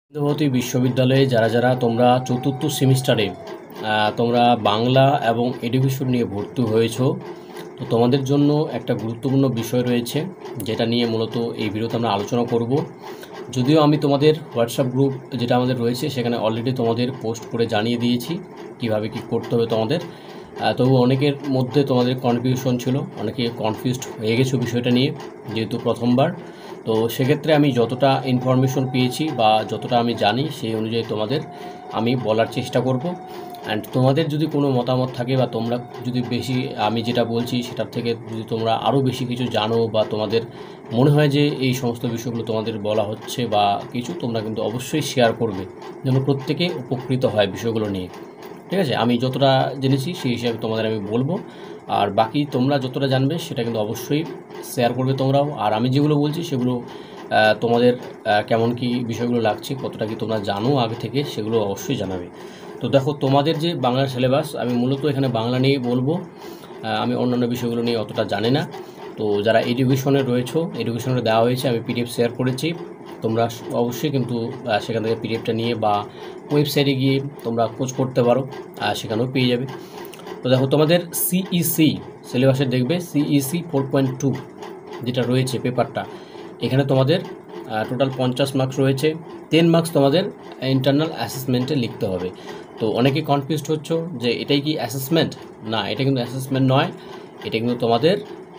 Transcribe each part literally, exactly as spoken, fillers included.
ইন্দ্রবতী বিশ্ববিদ্যালয়ে যারা যারা তোমরা চতুর্থ সেমিস্টারে তোমরা বাংলা এবং এডুকেশন নিয়ে ভর্তি হয়েছো, তো তোমাদের জন্য একটা গুরুত্বপূর্ণ বিষয় রয়েছে যেটা নিয়ে মূলত এই ভিডিওতে আমরা আলোচনা করব। যদিও আমি তোমাদের হোয়াটসঅ্যাপ গ্রুপ যেটা আমাদের রয়েছে সেখানে অলরেডি তোমাদের পোস্ট করে জানিয়ে দিয়েছি কিভাবে কি করতে হবে তোমাদের, তবু অনেকের মধ্যে তোমাদের কনফিউশন ছিল, অনেকে কনফিউজড হয়ে গেছো বিষয়টা নিয়ে যেহেতু প্রথমবার। তো সেক্ষেত্রে আমি যতটা ইনফরমেশন পেয়েছি বা যতটা আমি জানি সেই অনুযায়ী তোমাদের আমি বলার চেষ্টা করব। অ্যান্ড তোমাদের যদি কোনো মতামত থাকে বা তোমরা যদি বেশি আমি যেটা বলছি সেটার থেকে যদি তোমরা আরও বেশি কিছু জানো বা তোমাদের মনে হয় যে এই সমস্ত বিষয়গুলো তোমাদের বলা হচ্ছে বা কিছু, তোমরা কিন্তু অবশ্যই শেয়ার করবে যেন প্রত্যেকে উপকৃত হয় বিষয়গুলো নিয়ে। ঠিক আছে, আমি যতটা জেনেছি সেই হিসাবে তোমাদের আমি বলবো, আর বাকি তোমরা যতটা জানবে সেটা কিন্তু অবশ্যই শেয়ার করবে তোমরাও। আর আমি যেগুলো বলছি সেগুলো তোমাদের কেমন কি বিষয়গুলো লাগছে, কতটা কি তোমরা জানো আগে থেকে, সেগুলো অবশ্যই জানাবে। তো দেখো, তোমাদের যে বাংলার সিলেবাস, আমি মূলত এখানে বাংলা নিয়ে বলবো, আমি অন্যান্য বিষয়গুলো নিয়ে অতটা জানি না। তো যারা এডুকেশনে রয়েছো, এডুকেশনে দেওয়া হয়েছে, আমি পিডিএফ শেয়ার করেছি, তোমরা অবশ্যই কিন্তু সেখান থেকে পিডিএফটা নিয়ে বা ওয়েবসাইটে গিয়ে তোমরা খোঁজ করতে পারো, সেখানেও পেয়ে যাবে। তো দেখো, তোমাদের সিইসি সিলেবাসে দেখবে সিইসি ফোর পয়েন্ট টু যেটা রয়েছে পেপারটা, এখানে তোমাদের টোটাল পঞ্চাশ মার্কস রয়েছে। টেন মার্কস তোমাদের ইন্টারনাল অ্যাসেসমেন্টে লিখতে হবে। তো অনেকে কনফিউজড হচ্ছ যে এটাই কি অ্যাসেসমেন্ট? না, এটা কিন্তু অ্যাসেসমেন্ট নয়, এটা কিন্তু তোমাদের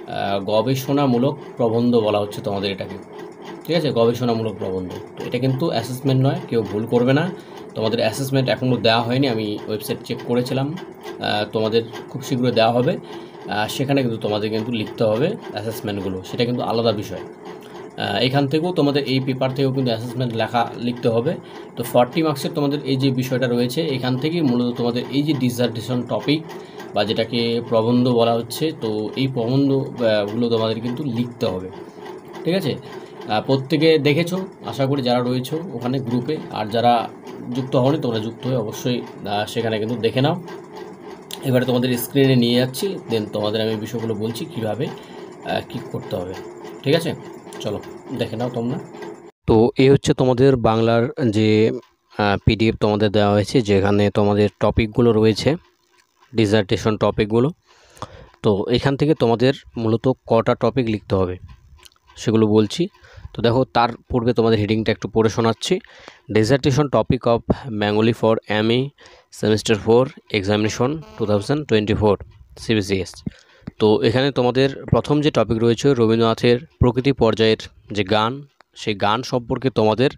গবেষণামূলক প্রবন্ধ বলা হচ্ছে তোমাদের এটাকে। ঠিক আছে, গবেষণামূলক প্রবন্ধ। তো এটা কিন্তু অ্যাসেসমেন্ট নয়, কেউ ভুল করবে না। তোমাদের অ্যাসেসমেন্ট এখনও দেওয়া হয়নি, আমি ওয়েবসাইট চেক করেছিলাম, তোমাদের খুব শীঘ্রই দেওয়া হবে। সেখানে কিন্তু তোমাদের কিন্তু লিখতে হবে অ্যাসেসমেন্টগুলো, সেটা কিন্তু আলাদা বিষয়। এখান থেকেও তোমাদের এই পেপার থেকেও কিন্তু অ্যাসেসমেন্ট লেখা লিখতে হবে। তো ফর্টি মার্কসের তোমাদের এই যে বিষয়টা রয়েছে, এখান থেকেই মূলত তোমাদের এই যে ডিসার্টেশন টপিক বা যেটাকে প্রবন্ধ বলা হচ্ছে, তো এই প্রবন্ধগুলো তোমাদের কিন্তু লিখতে হবে। ঠিক আছে, প্রত্যেকে দেখেছো আশা করি যারা রয়েছো ওখানে গ্রুপে, আর যারা যুক্ত হওনি তোমরা যুক্ত হয়ে অবশ্যই সেখানে কিন্তু দেখে নাও। এবারে তোমাদের স্ক্রিনে নিয়ে যাচ্ছি, দেন তোমাদের আমি বিষয়গুলো বলছি কীভাবে কী করতে হবে। ঠিক আছে, চলো দেখে নাও তোমরা। তো এই হচ্ছে তোমাদের বাংলার যে পিডিএফ তোমাদের দেওয়া হয়েছে, যেখানে তোমাদের টপিকগুলো রয়েছে, ডিসার্টেশন টপিকগুলো। তো এখান থেকে তোমাদের মূলত কটা টপিক লিখতে হবে সেগুলো বলছি। তো দেখো, তার পূর্বে তোমাদের হেডিংটা একটু পড়ে শোনাচ্ছি। Dissertation topic of Bengali for MA semester four examination two thousand twenty four CBCS. তো এখানে তোমাদের প্রথম যে টপিক রয়েছে রবীন্দ্রনাথের প্রকৃতি পর্যায়ের যে গান, সেই গান সম্পর্কে তোমাদের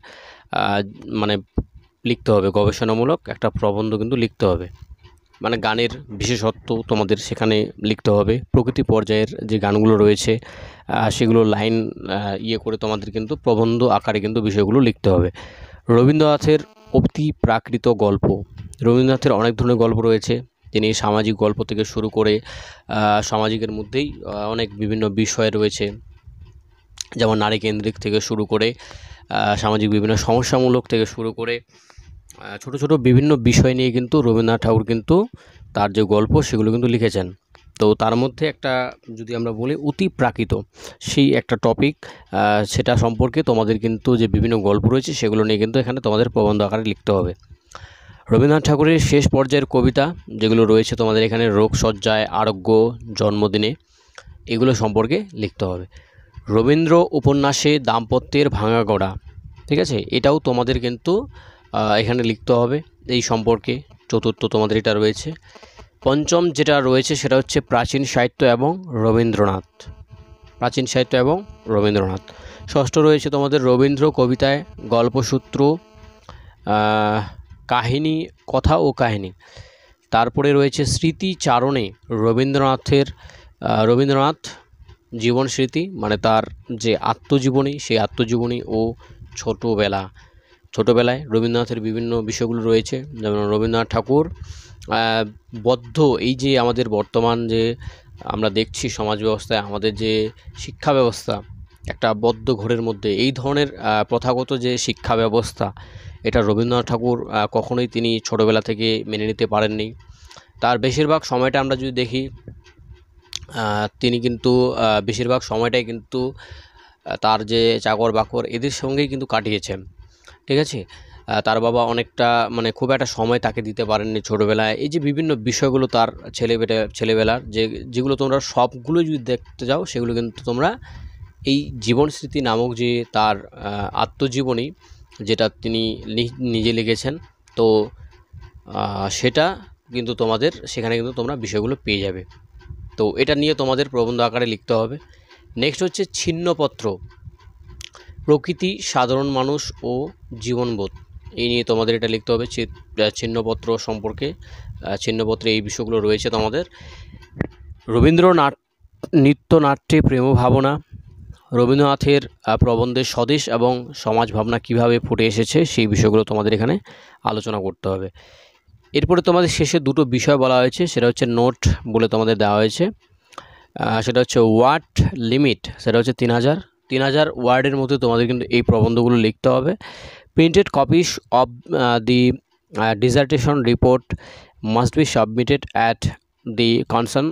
মানে লিখতে হবে, গবেষণামূলক একটা প্রবন্ধ কিন্তু লিখতে হবে। মানে গানের বিশেষত্ব তোমাদের সেখানে লিখতে হবে, প্রকৃতি পর্যায়ের যে গানগুলো রয়েছে সেগুলো লাইন ইয়ে করে তোমাদের কিন্তু প্রবন্ধ আকারে কিন্তু বিষয়গুলো লিখতে হবে। রবীন্দ্রনাথের অতি প্রাকৃত গল্প, রবীন্দ্রনাথের অনেক ধরনের গল্প রয়েছে, তিনি সামাজিক গল্প থেকে শুরু করে সামাজিকের মধ্যেই অনেক বিভিন্ন বিষয় রয়েছে, যেমন নারী কেন্দ্রিক থেকে শুরু করে সামাজিক বিভিন্ন সমস্যামূলক থেকে শুরু করে ছোট ছোট বিভিন্ন বিষয় নিয়ে কিন্তু রবীন্দ্রনাথ ঠাকুর কিন্তু তার যে গল্প সেগুলো কিন্তু লিখেছেন। তো তার মধ্যে একটা যদি আমরা বলি অতি প্রাকৃত, সেই একটা টপিক, সেটা সম্পর্কে তোমাদের কিন্তু যে বিভিন্ন গল্প রয়েছে সেগুলো নিয়ে কিন্তু এখানে তোমাদের প্রবন্ধ আকারে লিখতে হবে। রবীন্দ্রনাথ ঠাকুরের শেষ পর্যায়ের কবিতা যেগুলো রয়েছে তোমাদের এখানে রোগশয্যায়, আরোগ্য, জন্মদিনে, এগুলো সম্পর্কে লিখতে হবে। রবীন্দ্র উপন্যাসে দাম্পত্যের ভাঙা গড়া, ঠিক আছে, এটাও তোমাদের কিন্তু এখানে লিখতে হবে এই সম্পর্কে। চতুর্থ তোমাদের এটা রয়েছে। পঞ্চম যেটা রয়েছে সেটা হচ্ছে প্রাচীন সাহিত্য এবং রবীন্দ্রনাথ, প্রাচীন সাহিত্য এবং রবীন্দ্রনাথ। ষষ্ঠ রয়েছে তোমাদের রবীন্দ্র কবিতায় গল্পসূত্র, কাহিনী, কথা ও কাহিনী। তারপরে রয়েছে স্মৃতিচারণে রবীন্দ্রনাথের রবীন্দ্রনাথ জীবন স্মৃতি, মানে তার যে আত্মজীবনী, সেই আত্মজীবনী ও ছোটোবেলা, ছোটোবেলায় রবীন্দ্রনাথের বিভিন্ন বিষয়গুলো রয়েছে, যেমন রবীন্দ্রনাথ ঠাকুর বদ্ধ, এই যে আমাদের বর্তমান যে আমরা দেখছি সমাজ ব্যবস্থায়, আমাদের যে শিক্ষা ব্যবস্থা একটা বদ্ধ ঘোরের মধ্যে, এই ধরনের প্রথাগত যে শিক্ষা ব্যবস্থা, এটা রবীন্দ্রনাথ ঠাকুর কখনোই তিনি ছোটোবেলা থেকে মেনে নিতে পারেননি। তার বেশিরভাগ সময়টা আমরা যদি দেখি, তিনি কিন্তু বেশিরভাগ সময়টাই কিন্তু তার যে চাকর বাকর এদের সঙ্গেই কিন্তু কাটিয়েছেন। ঠিক আছে, তার বাবা অনেকটা মানে খুব একটা সময় তাকে দিতে পারেননি ছোটোবেলায়, এই যে বিভিন্ন বিষয়গুলো তার ছেলেবেলা ছেলেবেলার যে যেগুলো তোমরা সবগুলো যদি দেখতে যাও সেগুলো কিন্তু তোমরা এই জীবন স্মৃতি নামক যে তার আত্মজীবনী যেটা তিনি নিজে লিখেছেন, তো সেটা কিন্তু তোমাদের সেখানে কিন্তু তোমরা বিষয়গুলো পেয়ে যাবে। তো এটা নিয়ে তোমাদের প্রবন্ধ আকারে লিখতে হবে। নেক্সট হচ্ছে ছিন্নপত্র, প্রকৃতি, সাধারণ মানুষ ও জীবনবোধ, এই নিয়ে তোমাদের এটা লিখতে হবে। ছিন্নপত্র সম্পর্কে ছিন্নপত্রে এই বিষয়গুলো রয়েছে তোমাদের। রবীন্দ্রনাথ নৃত্যনাট্যে প্রেম ভাবনা, রবীন্দ্রনাথের প্রবন্ধের স্বদেশ এবং সমাজ ভাবনা কীভাবে ফুটে এসেছে সেই বিষয়গুলো তোমাদের এখানে আলোচনা করতে হবে। এরপরে তোমাদের শেষে দুটো বিষয় বলা হয়েছে, সেটা হচ্ছে নোট বলে তোমাদের দেওয়া হয়েছে। সেটা হচ্ছে ওয়ার্ড লিমিট, সেটা হচ্ছে তিন হাজার তিন হাজার ওয়ার্ডের মধ্যে তোমাদের কিন্তু এই প্রবন্ধগুলো লিখতে হবে। Printed copies of the dissertation report must be submitted at the concern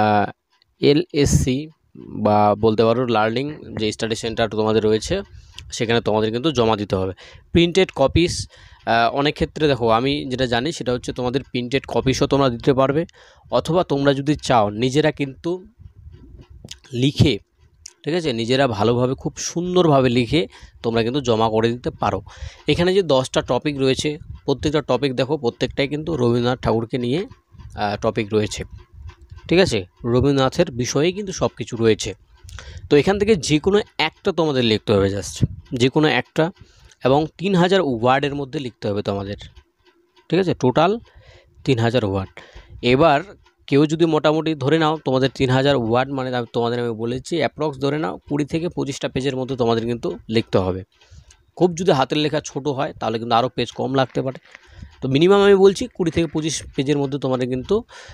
LSC বা বলতে পারো লার্নিং যে স্টাডি সেন্টার তোমাদের রয়েছে সেখানে তোমাদের কিন্তু জমা দিতে হবে। প্রিন্টেড কপিস অনেক ক্ষেত্রে দেখো আমি যেটা জানি সেটা হচ্ছে তোমাদের প্রিন্টেড কপিসও তোমরা দিতে পারবে, অথবা তোমরা যদি চাও নিজেরা কিন্তু লিখে, ঠিক আছে, নিজেরা ভালোভাবে খুব সুন্দরভাবে লিখে তোমরা কিন্তু জমা করে দিতে পারো। এখানে যে দশটা টপিক রয়েছে প্রত্যেকটা টপিক দেখো প্রত্যেকটাই কিন্তু রবীন্দ্রনাথ ঠাকুরকে নিয়ে টপিক রয়েছে, ঠিক আছে, রবীন্দ্রনাথের বিষয়েই কিন্তু সব কিছু রয়েছে। তো এখান থেকে যে কোনো একটা তোমাদের লিখতে হবে, জাস্ট যে কোনো একটা, এবং তিন হাজার ওয়ার্ডের মধ্যে লিখতে হবে তোমাদের, ঠিক আছে, টোটাল তিন হাজার ওয়ার্ড। এবার কেউ যদি মোটামুটি ধরে নাও তোমাদের তিন হাজার ওয়ার্ড মানে তোমাদের আমি বলেছি অ্যাপ্রক্স ধরে নাও কুড়ি থেকে পঁচিশটা পেজের মধ্যে তোমাদের কিন্তু লিখতে হবে। খুব যদি হাতের লেখা ছোট হয় তাহলে কিন্তু আরও পেজ কম লাগতে পারে, তো মিনিমাম আমি বলছি কুড়ি থেকে পঁচিশ পেজের মধ্যে তোমাদের কিন্তু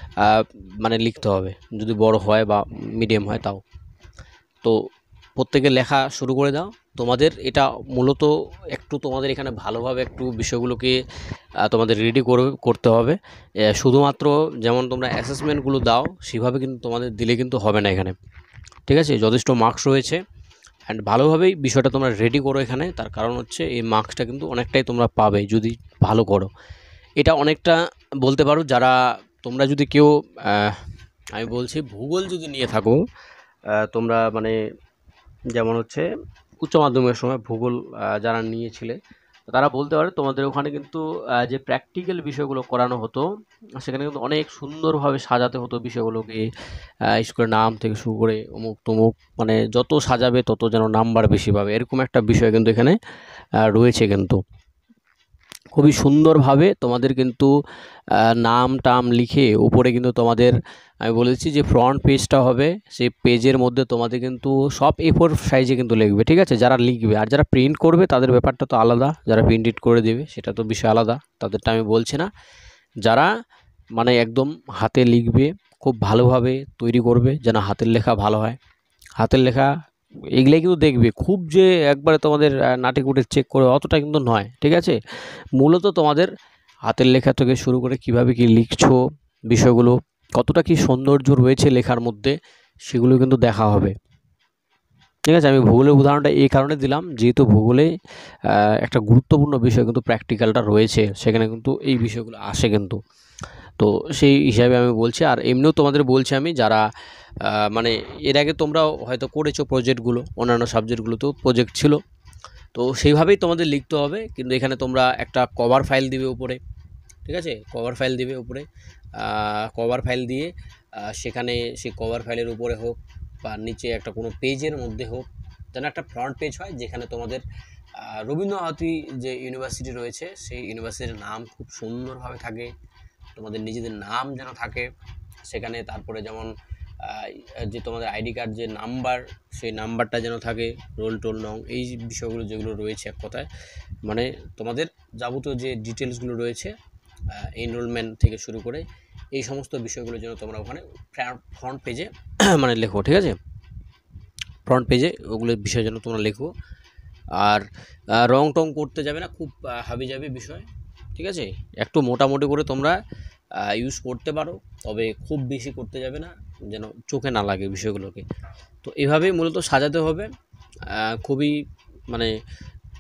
মানে লিখতে হবে, যদি বড় হয় বা মিডিয়াম হয় তাও। তো প্রত্যেকে লেখা শুরু করে দাও। তোমাদের এটা মূলত একটু তোমাদের এখানে ভালোভাবে একটু বিষয়গুলোকে তোমাদের রেডি করে করতে হবে। শুধুমাত্র যেমন তোমরা অ্যাসেসমেন্টগুলো দাও সেভাবে কিন্তু তোমাদের দিলে কিন্তু হবে না এখানে, ঠিক আছে, যথেষ্ট মার্কস রয়েছে অ্যান্ড ভালোভাবেই বিষয়টা তোমরা রেডি করো এখানে। তার কারণ হচ্ছে এই মার্কসটা কিন্তু অনেকটাই তোমরা পাবে যদি ভালো করো। এটা অনেকটা বলতে পারো যারা তোমরা যদি কেউ আমি বলছি ভূগোল যদি নিয়ে থাকো তোমরা, মানে যেমন হচ্ছে উচ্চ মাধ্যমিকের সময় ভূগোল যারা নিয়েছিলে তারা বলতে পারে তোমাদের ওখানে কিন্তু যে প্র্যাকটিক্যাল বিষয়গুলো করানো হতো সেখানে কিন্তু অনেক সুন্দরভাবে সাজাতে হতো বিষয়গুলোকে, স্কুলের নাম থেকে শুরু করে অমুক তমুক, মানে যত সাজাবে তত যেন নাম্বার বেশি পাবে, এরকম একটা বিষয় কিন্তু এখানে রয়েছে। কিন্তু খুবই সুন্দরভাবে তোমাদের কিন্তু নাম টাম লিখে উপরে কিন্তু তোমাদের আমি বলেছি যে ফ্রন্ট পেজটা হবে, সেই পেজের মধ্যে তোমাদের কিন্তু সব এ ফোর সাইজে কিন্তু লিখবে, ঠিক আছে, যারা লিখবে। আর যারা প্রিন্ট করবে তাদের ব্যাপারটা তো আলাদা, যারা প্রিন্ট করে দেবে সেটা তো বিষয় আলাদা, তাদেরটা আমি বলছি না। যারা মানে একদম হাতে লিখবে খুব ভালোভাবে তৈরি করবে যেন হাতের লেখা ভালো হয়। হাতের লেখা এগুলাই কিন্তু দেখবে, খুব যে একবারে তোমাদের নাটে কুটে চেক করে অতটা কিন্তু নয়, ঠিক আছে। মূলত তোমাদের হাতের লেখা থেকে শুরু করে কিভাবে কি লিখছো বিষয়গুলো কতটা কি সৌন্দর্য রয়েছে লেখার মধ্যে সেগুলো কিন্তু দেখা হবে, ঠিক আছে। আমি ভূগোলের উদাহরণটা এই কারণে দিলাম যেহেতু ভূগোলে একটা গুরুত্বপূর্ণ বিষয় কিন্তু প্র্যাকটিক্যালটা রয়েছে, সেখানে কিন্তু এই বিষয়গুলো আসে কিন্তু, তো সেই হিসাবে আমি বলছি। আর এমনিও তোমাদের বলছি আমি যারা মানে এর আগে তোমরাও হয়তো করেছো প্রজেক্টগুলো, অন্যান্য সাবজেক্টগুলোতেও প্রজেক্ট ছিল, তো সেইভাবেই তোমাদের লিখতে হবে। কিন্তু এখানে তোমরা একটা কভার ফাইল দিবে উপরে, ঠিক আছে, কভার ফাইল দিবে উপরে, কভার ফাইল দিয়ে সেখানে সেই কভার ফাইলের উপরে হোক বা নিচে একটা কোনো পেজের মধ্যে হোক, যেন একটা ফ্রন্ট পেজ হয় যেখানে তোমাদের রবীন্দ্রভারতী যে ইউনিভার্সিটি রয়েছে সেই ইউনিভার্সিটির নাম খুব সুন্দরভাবে থাকে, তোমাদের নিজেদের নাম যেন থাকে সেখানে, তারপরে যেমন যে তোমাদের আইডি কার্ড যে নাম্বার সেই নাম্বারটা যেন থাকে, রোল টোল নং, এই বিষয়গুলো যেগুলো রয়েছে এক কথায় মানে তোমাদের যাবতীয় যে ডিটেলসগুলো রয়েছে এনরোলমেন্ট থেকে শুরু করে এই সমস্ত বিষয়গুলো যেন তোমরা ওখানে ফ্রন্ট পেজে মানে লেখো, ঠিক আছে, ফ্রন্ট পেজে ওগুলোর বিষয় যেন তোমরা লেখো। আর রং টং করতে যাবে না, খুব হাবি যাবে বিষয়, ঠিক আছে, একটু মোটামুটি করে তোমরা ইউজ করতে পারো, তবে খুব বেশি করতে যাবে না যেন চোখে না লাগে বিষয়গুলোকে। তো এভাবেই মূলত সাজাতে হবে, খুবই মানে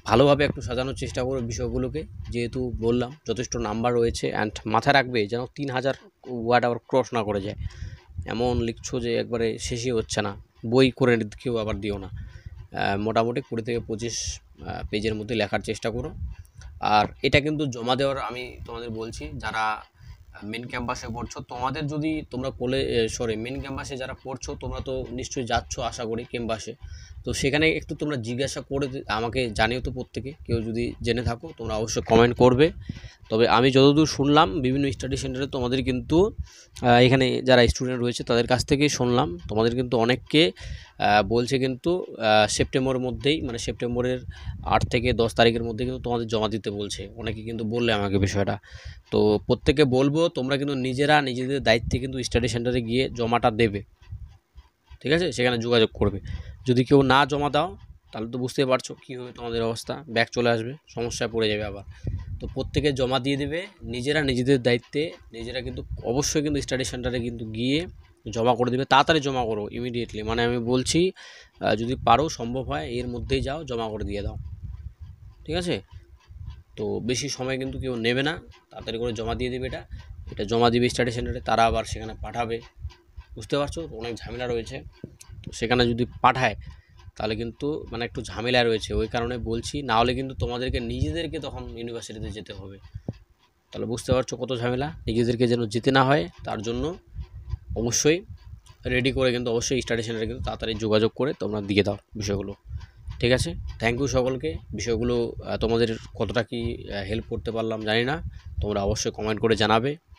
ভালোভাবে একটু সাজানোর চেষ্টা করো বিষয়গুলোকে, যেহেতু বললাম যথেষ্ট নাম্বার রয়েছে। অ্যান্ড মাথায় রাখবে যেন তিন হাজার ওয়ার্ড আবার ক্রস না করে যায়, এমন লিখছো যে একবারে শেষই হচ্ছে না, বই করে কেউ আবার দিও না। মোটামুটি কুড়ি থেকে পঁচিশ পেজের মধ্যে লেখার চেষ্টা করো। আর এটা কিন্তু জমা দেওয়ার আমি তোমাদের বলছি, যারা মেন ক্যাম্পাসে পড়ছো, তোমাদের যদি তোমরা কলে সরি মেন ক্যাম্পাসে যারা পড়ছো তোমরা তো নিশ্চয়ই যাচ্ছ আশা করি ক্যাম্পাসে, তো সেখানে একটু তোমরা জিজ্ঞাসা করে আমাকে জানিও তো প্রত্যেকে, কেউ যদি জেনে থাকো তোমরা অবশ্যই কমেন্ট করবে। তবে আমি যতদূর শুনলাম বিভিন্ন স্টাডি সেন্টারে তোমাদের কিন্তু এখানে যারা স্টুডেন্ট রয়েছে তাদের কাছ থেকেই শুনলাম, তোমাদের কিন্তু অনেককে বলছে কিন্তু সেপ্টেম্বরের মধ্যেই, মানে সেপ্টেম্বরের আট থেকে দশ তারিখের মধ্যে কিন্তু তোমাদের জমা দিতে বলছে, অনেকে কিন্তু বললে আমাকে বিষয়টা। তো প্রত্যেকে বলবো তোমরা কিন্তু নিজেরা নিজেদের দায়িত্বে কিন্তু স্টাডি সেন্টারে গিয়ে জমাটা দেবে, ঠিক আছে, সেখানে যোগাযোগ করবে। যদি কেউ না জমা দাও তাহলে তো বুঝতেই পারছো কী হবে তোমাদের অবস্থা, ব্যাক চলে আসবে, সমস্যায় পড়ে যাবে আবার। তো প্রত্যেকে জমা দিয়ে দেবে নিজেরা নিজেদের দায়িত্বে, নিজেরা কিন্তু অবশ্যই কিন্তু স্টাডি সেন্টারে কিন্তু গিয়ে জমা করে দেবে, তাড়াতাড়ি জমা করো ইমিডিয়েটলি, মানে আমি বলছি যদি পারো সম্ভব হয় এর মধ্যেই যাও জমা করে দিয়ে দাও, ঠিক আছে। তো বেশি সময় কিন্তু কেউ নেবে না, তাড়াতাড়ি করে জমা দিয়ে দেবে। এটা এটা জমা দিবে স্টাডি সেন্টারে, তারা আবার সেখানে পাঠাবে, বুঝতে পারছো, অনেক ঝামেলা রয়েছে। তো সেখানে যদি পাঠায় তাহলে কিন্তু মানে একটু ঝামেলা রয়েছে, ওই কারণে বলছি, না হলে কিন্তু তোমাদেরকে নিজেদেরকে তখন ইউনিভার্সিটিতে যেতে হবে, তাহলে বুঝতে পারছো কত ঝামেলা, নিজেদেরকে যেন যেতে না হয় তার জন্য অবশ্যই রেডি করে কিন্তু অবশ্যই স্টাডি সেন্টারে কিন্তু তাড়াতাড়ি যোগাযোগ করে তোমরা দিয়ে দাও বিষয়গুলো, ঠিক আছে। থ্যাংক ইউ সকলকে। বিষয়গুলো তোমাদের কতটা কি হেল্প করতে পারলাম জানি না, তোমরা অবশ্যই কমেন্ট করে জানাবে।